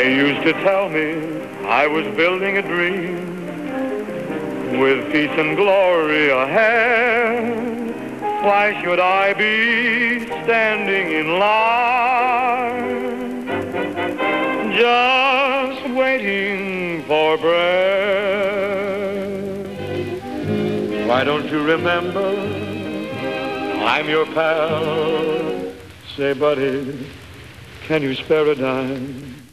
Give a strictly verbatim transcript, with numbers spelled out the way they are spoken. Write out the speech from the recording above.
used to tell me I was building a dream with peace and glory ahead. Why should I be standing in line, just waiting for bread? Why don't you remember I'm your pal? Say, buddy, can you spare a dime?